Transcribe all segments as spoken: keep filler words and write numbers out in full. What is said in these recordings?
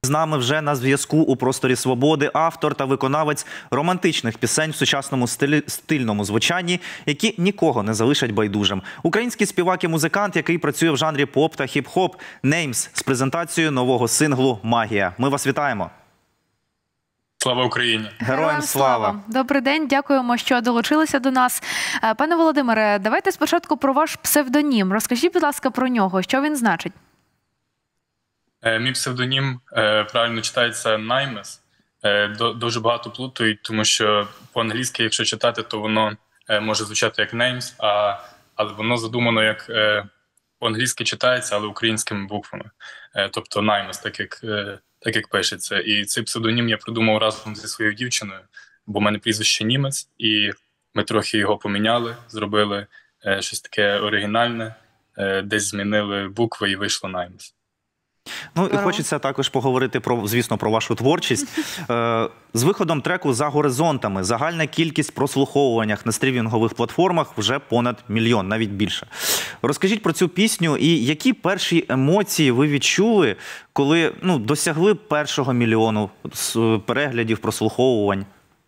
З нами вже на зв'язку у просторі свободи автор та виконавець романтичних пісень в сучасному стилі, стильному звучанні, які нікого не залишать байдужим. Український співак і музикант, який працює в жанрі поп та хіп-хоп, Неймс з презентацією нового синглу «Магія». Ми вас вітаємо. Слава Україні! Героям слава! Добрий день, дякуємо, що долучилися до нас. Пане Володимире, давайте спочатку про ваш псевдонім. Розкажіть, будь ласка, про нього. Що він значить? Мій псевдонім правильно читається Наймес. Дуже багато плутають, тому що по-англійськи, якщо читати, то воно може звучати як Names, а, але воно задумано як по-англійськи читається, але українськими буквами. Тобто Наймес, так як, так як пишеться. І цей псевдонім я придумав разом зі своєю дівчиною, бо в мене прізвище Німець, і ми трохи його поміняли, зробили щось таке оригінальне, десь змінили букви і вийшло Наймес. Ну і хочеться також поговорити про, звісно, про вашу творчість. З виходом треку «За горизонтами» загальна кількість прослуховуваннях на стрімінгових платформах вже понад мільйон, навіть більше. Розкажіть про цю пісню і які перші емоції ви відчули, коли ну, досягли першого мільйону переглядів, прослуховувань?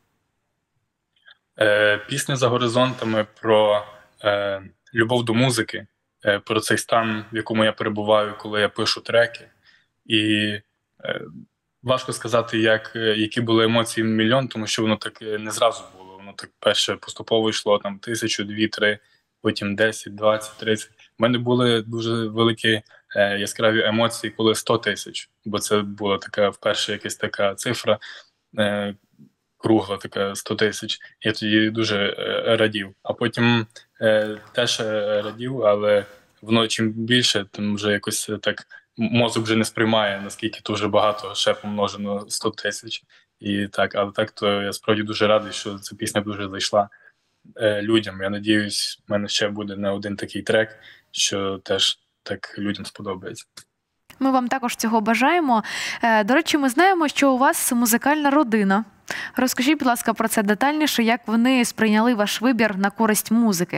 Е, пісня «За горизонтами» про е, любов до музики, про цей стан, в якому я перебуваю, коли я пишу треки. І е, важко сказати, як, які були емоції мільйон, тому що воно так не зразу було. Воно так перше поступово йшло там тисячу, дві, три, потім десять, двадцять, тридцять. У мене були дуже великі е, яскраві емоції, коли сто тисяч, бо це була така вперше якась така цифра, е, кругла така сто тисяч. Я тоді дуже е, радів. А потім е, теж радів, але воно чим більше, тим вже якось так мозок вже не сприймає, наскільки то вже багато, ще помножено сто тисяч. І так, але так, то я справді дуже радий, що ця пісня дуже зайшла е, людям. Я надіюсь, в мене ще буде не один такий трек, що теж так людям сподобається. Ми вам також цього бажаємо. До речі, ми знаємо, що у вас музикальна родина. Розкажіть, будь ласка, про це детальніше, як вони сприйняли ваш вибір на користь музики.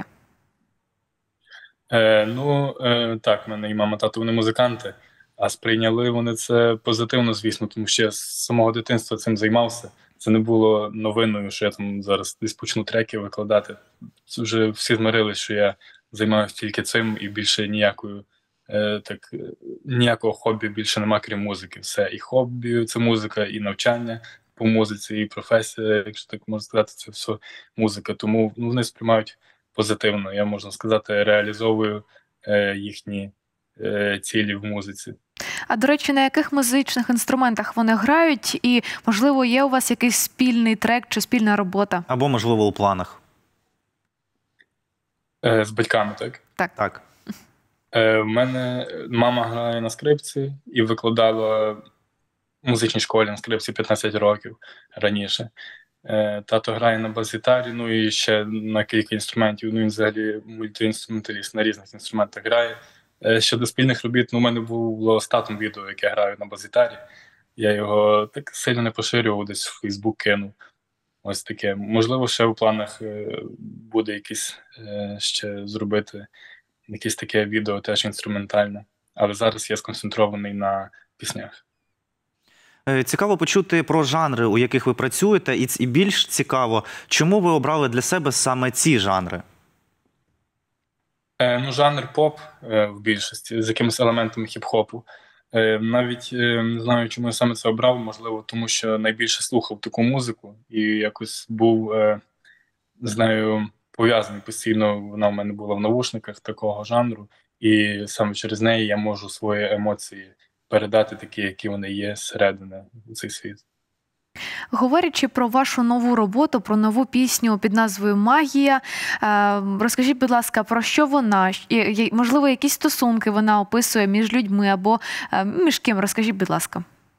Е, ну, е, так, в мене і мама, тато, вони музиканти, а сприйняли вони це позитивно, звісно, тому що я з самого дитинства цим займався. Це не було новиною, що я там зараз десь почну треки викладати. Це вже всі змирились, що я займаюся тільки цим і більше ніякою, е, так, ніякого хобі більше нема, крім музики. Все, і хобі – це музика, і навчання по музиці, і професія, якщо так можна сказати, це все музика. Тому ну, вони сприймають позитивно. Я, можна сказати, реалізовую е, їхні е, цілі в музиці. А, до речі, на яких музичних інструментах вони грають? І, можливо, є у вас якийсь спільний трек чи спільна робота? Або, можливо, у планах? Е, з батьками, так? Так. Так. Е, в мене мама грає на скрипці і викладала в музичній школі на скрипці п'ятнадцять років раніше. Тато грає на бас-гітарі, ну і ще на кілька інструментів. Ну він взагалі мультиінструменталіст, на різних інструментах грає. Щодо спільних робіт, ну, у мене було з татом відео, яке я граю на бас-гітарі. Я його так сильно не поширював, десь в Фейсбук кинув. Ось таке. Можливо, ще у планах буде якісь ще зробити якесь таке відео, теж інструментальне. Але зараз я сконцентрований на піснях. Цікаво почути про жанри, у яких ви працюєте, і більш цікаво, чому ви обрали для себе саме ці жанри? Е, ну, жанр поп е, в більшості, з якимись елементами хіп-хопу. Е, навіть е, не знаю, чому я саме це обрав, можливо, тому що найбільше слухав таку музику і якось був е, з нею пов'язаний постійно, вона в мене була в навушниках такого жанру, і саме через неї я можу свої емоції передати такі, які вони є зсередини у цей світ. Говорячи про вашу нову роботу, про нову пісню під назвою «Магія», розкажіть, будь ласка, про що вона? Можливо, якісь стосунки вона описує між людьми або між ким? Розкажіть, будь ласка.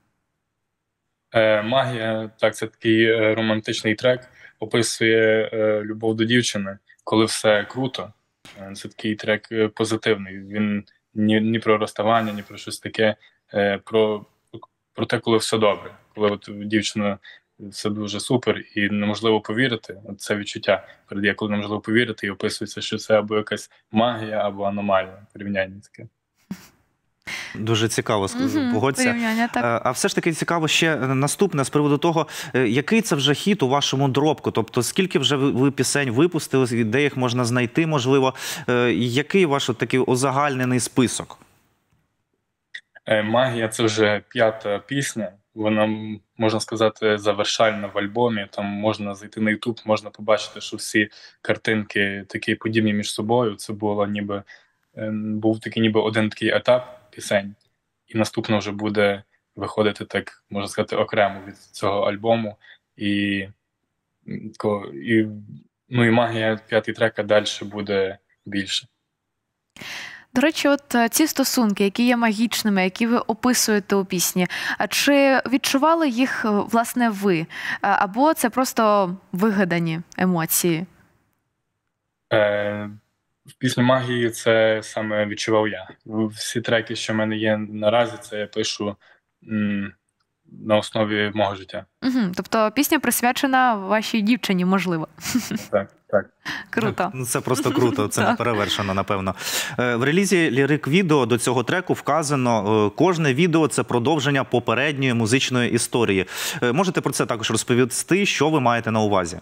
«Магія» – так, це такий романтичний трек, описує любов до дівчини, коли все круто. Це такий трек позитивний, він ні, ні про розставання, ні про щось таке, про, про те, коли все добре, коли от дівчина все дуже супер і неможливо повірити, от це відчуття передає, коли неможливо повірити, і описується, що це або якась магія, або аномальне порівняння таке. Дуже цікаво, Мгм, погодься. порівняння, так. Е, А все ж таки цікаво ще наступне з приводу того, е, який це вже хіт у вашому доробку? Тобто скільки вже ви ви пісень випустили, де їх можна знайти, можливо? Е, і Який ваш от такий узагальнений список? Е, Магія це вже п'ята пісня. Вона, м, можна сказати, завершальна в альбомі. Там можна зайти на Ютуб, можна побачити, що всі картинки такі подібні між собою. Це було ніби е, був такий ніби один такий етап пісень, і наступно вже буде виходити так, можна сказати, окремо від цього альбому. І, м, ко- і, ну, і магія п'ятий трек, а далі буде більше. До речі, от е, ці стосунки, які є магічними, які ви описуєте у пісні, а чи відчували їх, е, власне, ви? А- Або це просто вигадані емоції? Е, в пісні магії це саме відчував я. Всі треки, що в мене є наразі, це я пишу м, на основі мого життя. Угу. Тобто пісня присвячена вашій дівчині, можливо. Так, так. Круто. Ну, це просто круто, це Так. не перевершено, напевно. Е, В релізі лірик-відео до цього треку вказано, е, кожне відео – це продовження попередньої музичної історії. Е, Можете про це також розповісти, що ви маєте на увазі?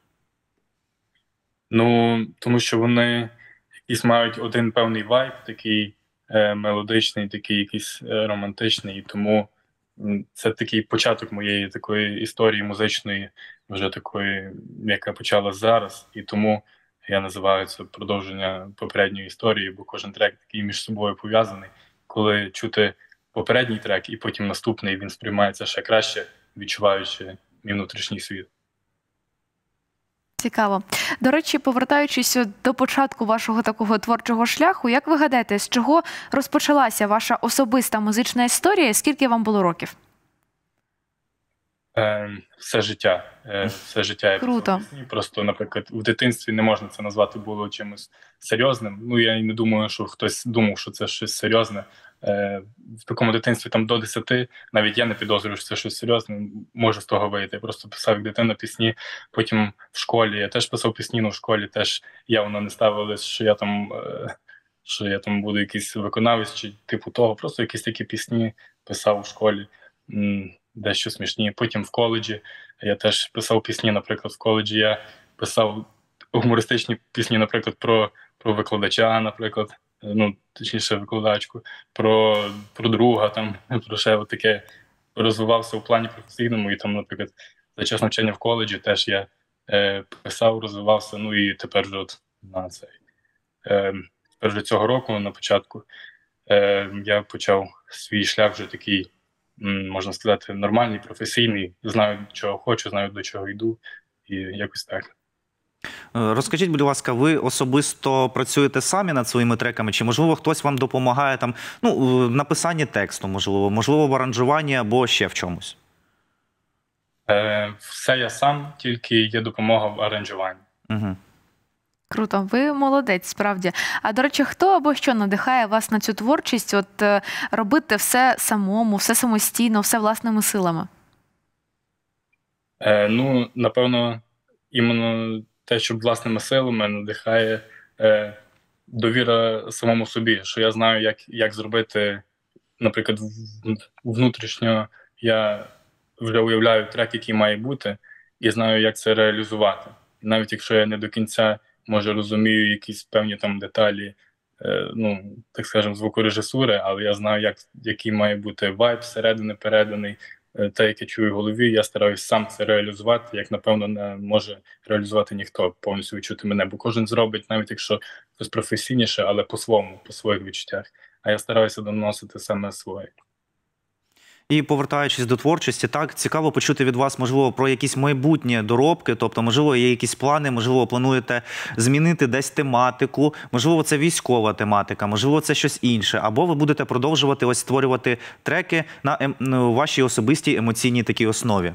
Ну, тому що вони якісь мають один певний вайб, такий е, мелодичний, такий якийсь е, романтичний, і тому м, це такий початок моєї такої історії музичної, вже такої, яка почалась зараз, і тому я називаю це продовження попередньої історії, бо кожен трек такий між собою пов'язаний. Коли чути попередній трек і потім наступний, він сприймається ще краще, відчуваючи мій внутрішній світ. Цікаво. До речі, повертаючись от до початку вашого такого творчого шляху, як ви гадаєте, з чого розпочалася ваша особиста музична історія і скільки вам було років? Е, все життя. Е, все життя я Круто. писав пісні. Просто, наприклад, в дитинстві не можна це назвати було чимось серйозним. Ну, я і не думаю, що хтось думав, що це щось серйозне. Е, в такому дитинстві там до десяти, навіть я не підозрюю, що це щось серйозне, може з того вийти. Я просто писав як дитина пісні, потім в школі. Я теж писав пісні, але в школі теж явно не ставилось, що я там, е, що я там буду якийсь виконавець чи типу того. Просто якісь такі пісні писав у школі. М, дещо смішні. Потім в коледжі я теж писав пісні, наприклад, в коледжі я писав гумористичні пісні, наприклад, про, про викладача, наприклад, ну, точніше, викладачку, про, про друга, там, про ще от таке. Розвивався у плані професійному, і там, наприклад, за час навчання в коледжі теж я е, писав, розвивався, ну і тепер вже от на цей. Е, тепер вже цього року, на початку, е, я почав свій шлях вже такий, можна сказати, нормальний, професійний, знаю, чого хочу, знаю, до чого йду, і якось так. Е, Розкажіть, будь ласка, ви особисто працюєте самі над своїми треками, чи, можливо, хтось вам допомагає там, ну, в написанні тексту, можливо, можливо, в аранжуванні або ще в чомусь? Е, все я сам, тільки є допомога в аранжуванні. Угу. Круто, ви молодець, справді. А, до речі, хто або що надихає вас на цю творчість, от е, робити все самому, все самостійно, все власними силами? Е, ну, напевно, іменно те, що власними силами надихає е, довіра самому собі, що я знаю, як, як зробити, наприклад, в- внутрішньо я вже уявляю трек, який має бути, і знаю, як це реалізувати. І навіть якщо я не до кінця, може, розумію якісь певні там деталі, е, ну, так скажемо, звукорежисури, але я знаю, як, який має бути вайб всередини переданий, е, те, яке чую в голові, я стараюсь сам це реалізувати, як, напевно, не може реалізувати ніхто, повністю відчути мене, бо кожен зробить, навіть якщо хтось професійніше, але по-своєму, по своїх відчуттях. А я стараюся доносити саме своє. І повертаючись до творчості, так, цікаво почути від вас, можливо, про якісь майбутні доробки, тобто, можливо, є якісь плани, можливо, плануєте змінити десь тематику, можливо, це військова тематика, можливо, це щось інше, або ви будете продовжувати ось створювати треки на ем... ну, вашій особистій емоційній такій основі.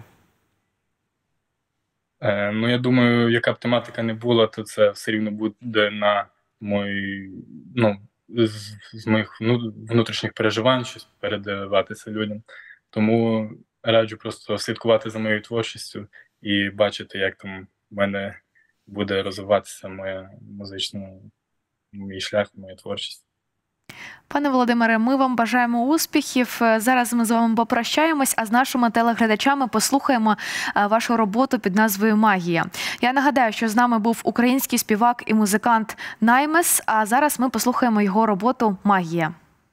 Е, ну, я думаю, яка б тематика не була, то це все рівно буде на мої, ну, з, з моїх внутрішніх переживань, щось передаватися людям. Тому раджу просто слідкувати за моєю творчістю і бачити, як там в мене буде розвиватися моя музична, мій шлях, моя творчість. Пане Володимире, ми вам бажаємо успіхів. Зараз ми з вами попрощаємось, а з нашими телеглядачами послухаємо вашу роботу під назвою «Магія». Я нагадаю, що з нами був український співак і музикант Наймес, а зараз ми послухаємо його роботу «Магія».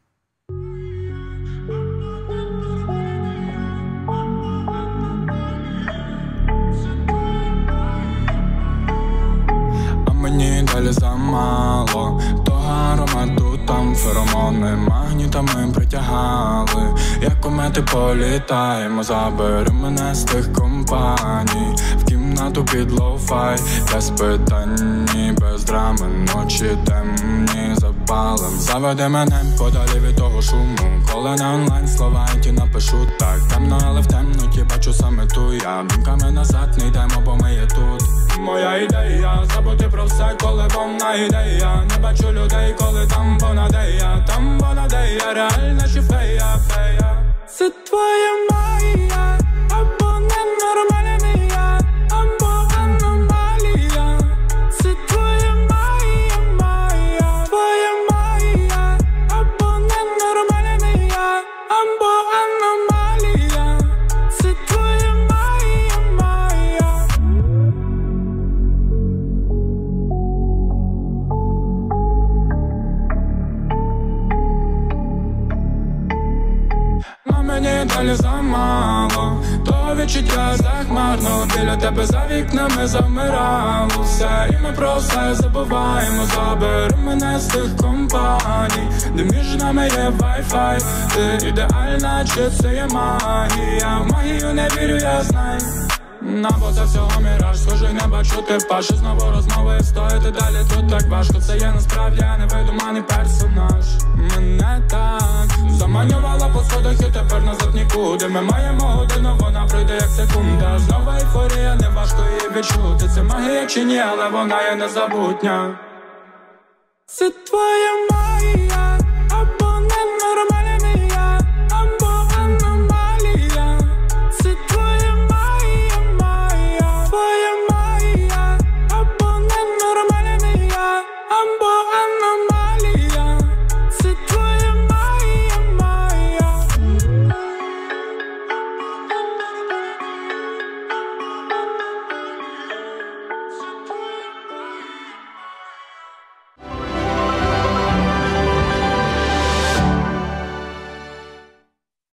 Мені далі замало того аромату, там феромони магнітами притягали. Як комети політаємо, забери мене з тих компаній в кімнату під лоу-фай, без питань, без драми, ночі темні запалим. Заведи мене подалі від того шуму, коли на онлайн слова ті напишу так темно, але в темноті бачу саме ту я. Думками назад не йдемо, бо ми є тут. Моя ідея забути про все, коли вона ідея. Не бачу людей, коли там понадея. Там понадея, реальна чи фея, фея. Це твоя магія, або ненормальна, або аномалія. Це твоя магія, магія. Твоя магія, або ненормальна, або аномалія. Це твоя магія, магія. На мені далі замало того відчуття захмарно. Біля тебе за вікнами завмирало все, і ми про все забуваємо. Забери мене з тих компаній, де між нами є вай-фай. Ти ідеальна, чи це є магія? В магію не вірю, я знаю. На бо це всього міраж, схожий не бачу типа, що знову розмови стоїти далі тут так важко. Це є насправді невидуманий персонаж. Мене так заманювала по сходах і тепер назад нікуди. Ми маємо годину, вона пройде як секунда. Знову ейфорія, не важко її відчути. Це магія чи ні, але вона є незабутня. Це твоя магія.